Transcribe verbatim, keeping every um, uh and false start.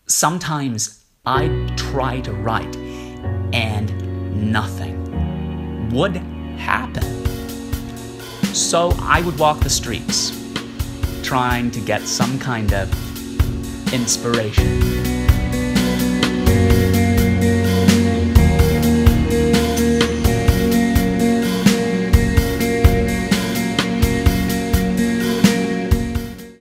Sometimes I'd try to write and nothing would happen. So I would walk the streets, trying to get some kind of inspiration.